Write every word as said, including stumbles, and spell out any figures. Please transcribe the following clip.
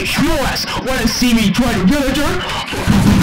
Your ass wanna see me try to villager?